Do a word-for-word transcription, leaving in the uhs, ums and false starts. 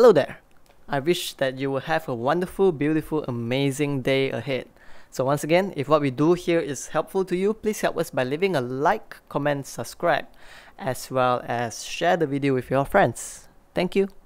hello there. I wish that you will have a wonderful, beautiful, amazing day ahead. So once again, if what we do here is helpful to you, please help us by leaving a like, comment, subscribe, as well as share the video with your friends. Thank you.